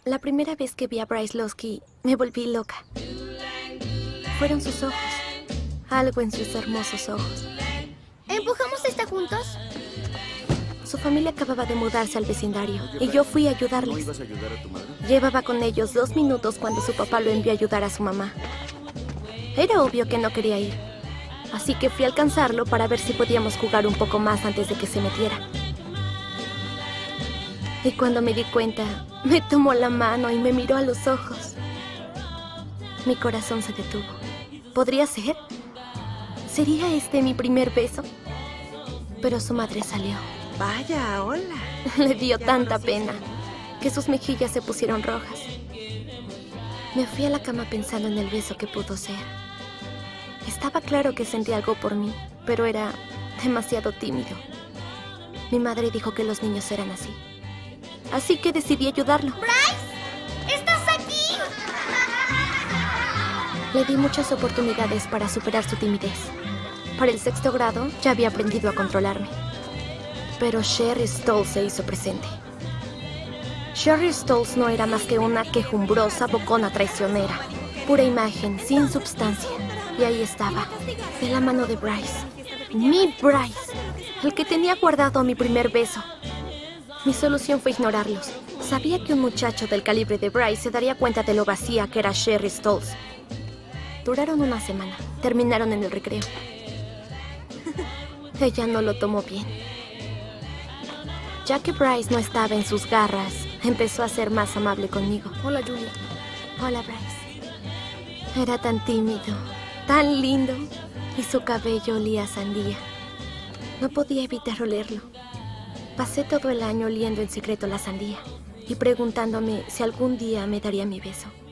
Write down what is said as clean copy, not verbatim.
La primera vez que vi a Bryce Losky, me volví loca. Fueron sus ojos. Algo en sus hermosos ojos. ¿Empujamos esta juntos? Su familia acababa de mudarse al vecindario y yo fui a ayudarles. ¿No ibas a ayudar a tu madre? Llevaba con ellos 2 minutos cuando su papá lo envió a ayudar a su mamá. Era obvio que no quería ir, así que fui a alcanzarlo para ver si podíamos jugar un poco más antes de que se metiera. Y cuando me di cuenta, me tomó la mano y me miró a los ojos. Mi corazón se detuvo. ¿Podría ser? ¿Sería este mi primer beso? Pero su madre salió. Vaya, hola. Le dio tanta pena que sus mejillas se pusieron rojas. Me fui a la cama pensando en el beso que pudo ser. Estaba claro que sentía algo por mí, pero era demasiado tímido. Mi madre dijo que los niños eran así. Así que decidí ayudarlo. ¡Bryce! ¡Estás aquí! Le di muchas oportunidades para superar su timidez. Para el 6º grado ya había aprendido a controlarme. Pero Sherry Stoltz se hizo presente. Sherry Stoltz no era más que una quejumbrosa bocona traicionera. Pura imagen, sin substancia. Y ahí estaba, de la mano de Bryce. Mi Bryce, el que tenía guardado mi primer beso. Mi solución fue ignorarlos. Sabía que un muchacho del calibre de Bryce se daría cuenta de lo vacía que era Sherry Stoltz. Duraron una semana. Terminaron en el recreo. Ella no lo tomó bien. Ya que Bryce no estaba en sus garras, empezó a ser más amable conmigo. Hola, Julia. Hola, Bryce. Era tan tímido, tan lindo, y su cabello olía a sandía. No podía evitar olerlo. Pasé todo el año oliendo en secreto la sandía y preguntándome si algún día me daría mi beso.